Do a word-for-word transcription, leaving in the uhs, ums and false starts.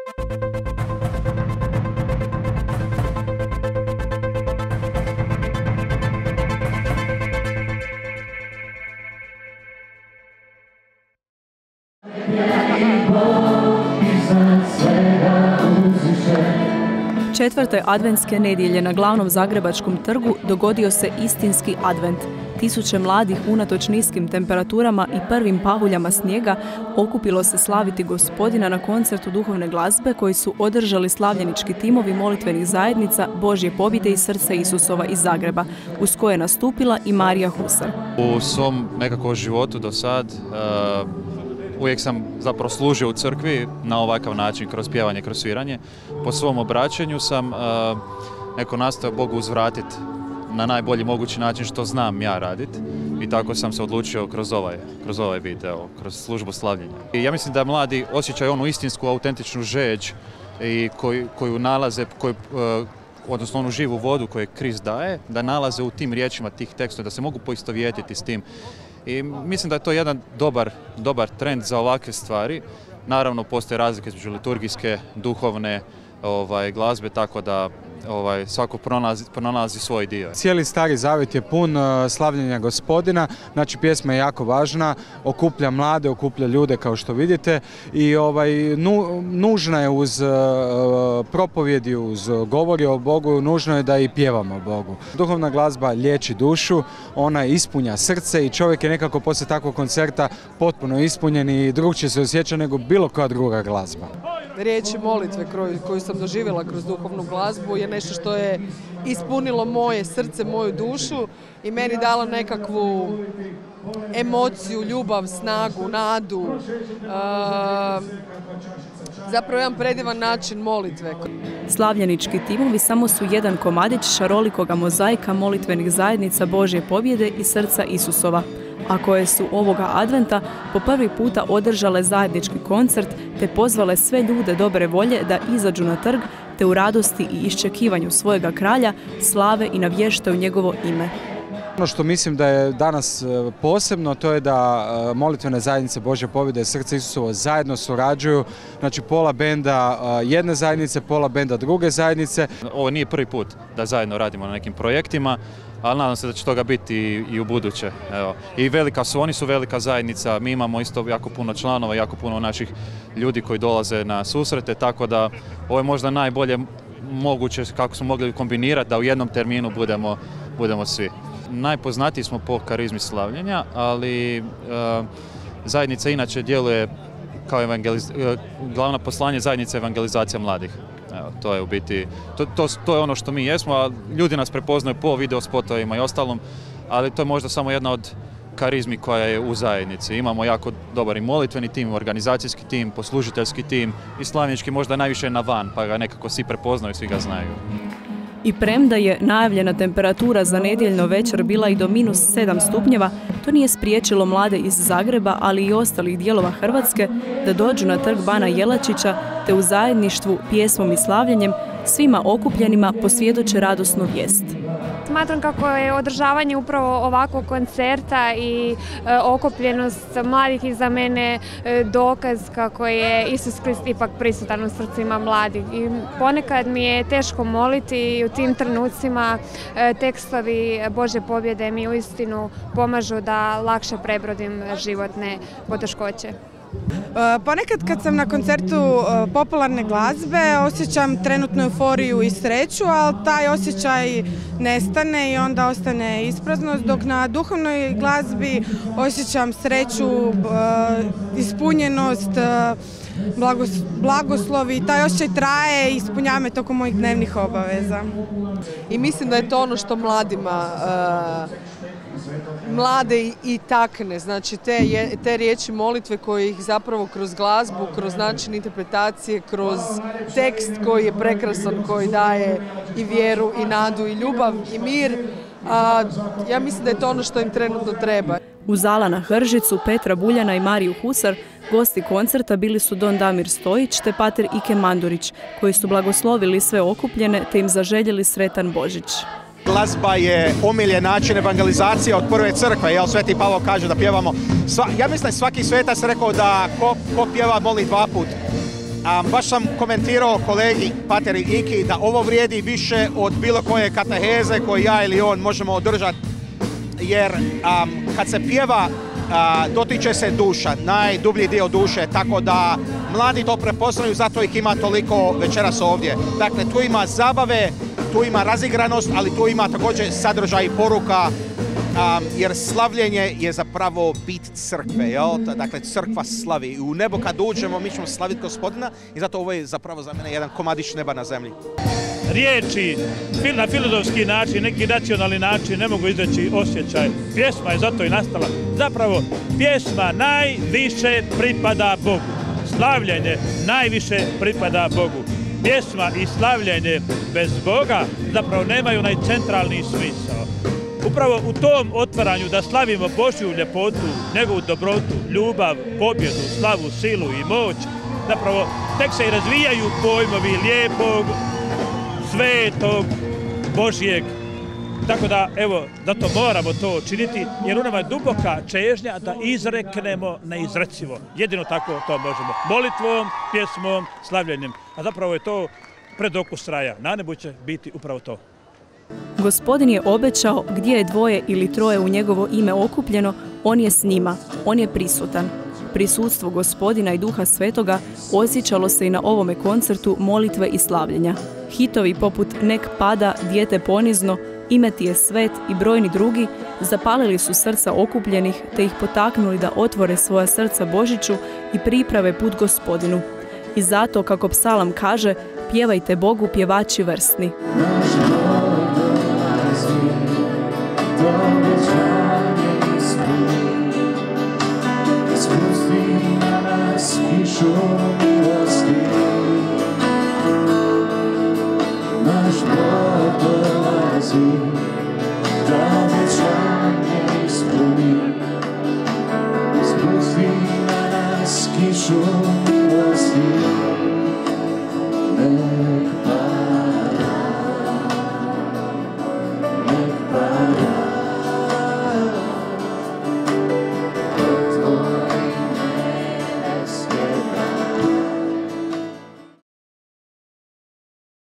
Četvrte adventske nedjelje na glavnom zagrebačkom trgu dogodio se istinski advent. Tisuće mladih unatoč niskim temperaturama i prvim pavuljama snijega okupilo se slaviti Gospodina na koncertu duhovne glazbe koji su održali slavljenički timovi molitvenih zajednica Božje pobjede i Srce Isusova iz Zagreba, uz koje je nastupila i Marija Husar. U svom nekako životu do sad uh... uvijek sam zapravo služio u crkvi na ovakav način, kroz pjevanje, kroz sviranje. Po svom obraćanju sam uh, neko nastao Bogu uzvratiti na najbolji mogući način što znam ja raditi. I tako sam se odlučio kroz ovaj, kroz ovaj video, kroz službu slavljenja. I ja mislim da mladi osjećaju onu istinsku, autentičnu žeđ i koju, koju nalaze, koju, uh, odnosno onu živu vodu koju Krist daje, da nalaze u tim riječima tih tekstova, da se mogu poistovjetiti s tim. I mislim da je to jedan dobar, dobar trend za ovakve stvari. Naravno, postoje razlike između liturgijske, duhovne ovaj, glazbe, tako da ovaj, svako pronalazi, pronalazi svoj dio. Cijeli Stari Zavjet je pun uh, slavljenja Gospodina, znači pjesma je jako važna, okuplja mlade, okuplja ljude kao što vidite i ovaj, nu, nužna je uz uh, propovjedi, uz govori o Bogu, nužno je da i pjevamo o Bogu. Duhovna glazba liječi dušu, ona ispunja srce i čovjek je nekako poslije takvog koncerta potpuno ispunjen i drugčije se osjeća nego bilo koja druga glazba. Riječi molitve koju sam doživjela kroz duhovnu glazbu je nešto što je ispunilo moje srce, moju dušu i meni dalo nekakvu emociju, ljubav, snagu, nadu. E, zapravo jedan predivan način molitve. Slavljenički timovi samo su jedan komadić šarolikoga mozaika molitvenih zajednica Božje pobjede i Srca Isusova, a koje su ovoga adventa po prvi puta održale zajednički koncert te pozvale sve ljude dobre volje da izađu na trg te u radosti i iščekivanju svojega kralja slave i navještaju njegovo ime. Ono što mislim da je danas posebno, to je da molitvene zajednice Božje pobjede i Srce Isusovo zajedno surađuju, znači pola benda jedne zajednice, pola benda druge zajednice. Ovo nije prvi put da zajedno radimo na nekim projektima, ali nadam se da će toga biti i, i u buduće. Evo. I velika su, oni su velika zajednica, mi imamo isto jako puno članova, jako puno naših ljudi koji dolaze na susrete, tako da ovo je možda najbolje moguće kako smo mogli kombinirati da u jednom terminu budemo, budemo svi. Najpoznatiji smo po karizmi slavljenja, ali e, zajednica inače djeluje kao evangeliz... E, glavna poslanje zajednice je evangelizacija mladih. Evo, to je u biti, to, to, to je ono što mi jesmo, a ljudi nas prepoznaju po video spotovima i ostalom, ali to je možda samo jedna od karizmi koja je u zajednici. Imamo jako dobar i molitveni tim, organizacijski tim, poslužiteljski tim i slavljenički možda najviše na van, pa ga nekako svi prepoznaju, svi ga znaju. I premda je najavljena temperatura za nedjeljno večer bila i do minus sedam stupnjeva, to nije spriječilo mlade iz Zagreba, ali i ostalih dijelova Hrvatske, da dođu na trg Bana Jelačića te u zajedništvu, pjesmom i slavljenjem svima okupljenima posvjedoče radosnu vijest. Smatram kako je održavanje upravo ovakvog koncerta i e, okupljenost mladih iza mene e, dokaz kako je Isus Krist ipak prisutan u srcima mladih. I ponekad mi je teško moliti i u tim trenucima e, tekstovi Božje pobjede mi uistinu pomažu da lakše prebrodim životne poteškoće. Ponekad kad sam na koncertu popularne glazbe osjećam trenutnu euforiju i sreću, ali taj osjećaj nestane i onda ostane ispraznost, dok na duhovnoj glazbi osjećam sreću, ispunjenost, blagoslov i taj osjećaj traje i ispunjava me tokom mojih dnevnih obaveza. I mislim da je to ono što mladima mlade i, i takne, znači te, te riječi molitve koje ih zapravo kroz glazbu, kroz način interpretacije, kroz tekst koji je prekrasan, koji daje i vjeru i nadu i ljubav i mir, a, ja mislim da je to ono što im trenutno treba. Uz Alana Hržicu, Petra Buljana i Mariju Husar, gosti koncerta bili su Don Damir Stojić te pater Ike Mandurić, koji su blagoslovili sve okupljene te im zaželjeli sretan Božić. Glazba je omiljen način evangelizacije od prve crkve, jel Sveti Pavao kaže da pjevamo. Sva, ja mislim svaki svetac rekao da ko, ko pjeva moli dva put. Um, baš sam komentirao kolegi Pateri Iki da ovo vrijedi više od bilo koje kateheze koje ja ili on možemo održati, jer um, kad se pjeva uh, dotiče se duša, najdublji dio duše, tako da mladi to prepoznaju, zato ih ima toliko večeras ovdje. Dakle, tu ima zabave, tu ima razigranost, ali tu ima također sadržaj i poruka, um, jer slavljenje je zapravo bit crkve, jel? Dakle, crkva slavi. I u nebo kad uđemo, mi ćemo slaviti Gospodina i zato ovo je zapravo za mene jedan komadić neba na zemlji. Riječi na filozofski način, neki nacionalni način ne mogu izreći osjećaj. Pjesma je zato i nastala. Zapravo, pjesma najviše pripada Bogu. Slavljenje najviše pripada Bogu. Pjesma i slavljenje bez Boga zapravo nemaju najcentralniji smisao. Upravo u tom otvaranju da slavimo Božju ljepotu, njegovu dobrotu, ljubav, pobjedu, slavu, silu i moć, zapravo tek se i razvijaju pojmovi lijepog, svetog, Božjeg. Tako da, evo, zato moramo to činiti, jer u nama je duboka čežnja da izreknemo neizrecivo. Jedino tako to možemo. Molitvom, pjesmom, slavljenjem. A zapravo je to predokus raja. Na nebu će biti upravo to. Gospodin je obećao gdje je dvoje ili troje u njegovo ime okupljeno, on je s njima, on je prisutan. Prisutstvo Gospodina i Duha Svetoga osjećalo se i na ovome koncertu molitve i slavljenja. Hitovi poput Nek pada, Dijete ponizno, Ime ti je svet i brojni drugi zapalili su srca okupljenih te ih potaknuli da otvore svoja srca Božiću i priprave put Gospodinu. I zato, kako psalam kaže, pjevajte Bogu pjevači vrsni.